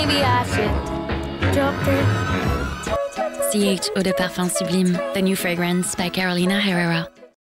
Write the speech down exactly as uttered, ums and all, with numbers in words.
maybe I should drop it. C H Eau de Parfum Sublime, the new fragrance by Carolina Herrera.